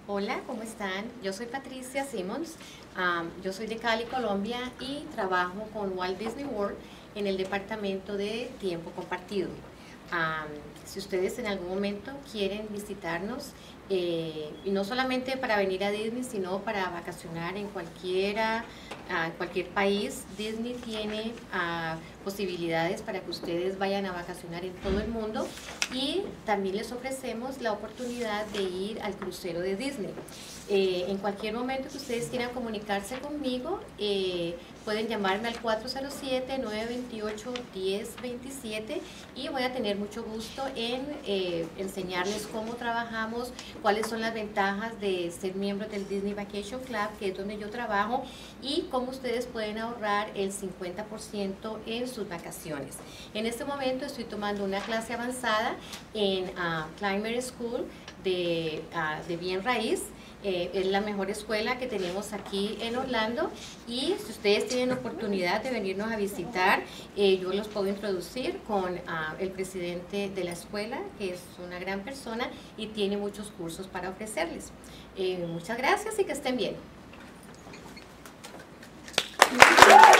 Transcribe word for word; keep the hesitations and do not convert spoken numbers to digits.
Hola, ¿cómo están? Yo soy Patricia Simmons, um, yo soy de Cali, Colombia y trabajo con Walt Disney World en el departamento de tiempo compartido. Um, si ustedes en algún momento quieren visitarnos, eh, y no solamente para venir a Disney, sino para vacacionar en cualquiera, uh, cualquier país, Disney tiene uh, posibilidades para que ustedes vayan a vacacionar en todo el mundo, y también les ofrecemos la oportunidad de ir al crucero de Disney. Eh, en cualquier momento que ustedes quieran comunicarse conmigo, eh, pueden llamarme al cuatro cero siete, nueve dos ocho, uno cero dos siete y voy a tener mucho gusto en eh, enseñarles cómo trabajamos, cuáles son las ventajas de ser miembro del Disney Vacation Club, que es donde yo trabajo, y cómo ustedes pueden ahorrar el cincuenta por ciento en sus vacaciones. En este momento estoy tomando una clase avanzada en uh, Climber School de, uh, de Bien Raíz. Eh, es la mejor escuela que tenemos aquí en Orlando, y si ustedes tienen oportunidad de venirnos a visitar, eh, yo los puedo introducir con uh, el presidente de la escuela, que es una gran persona y tiene muchos cursos para ofrecerles. Eh, muchas gracias y que estén bien.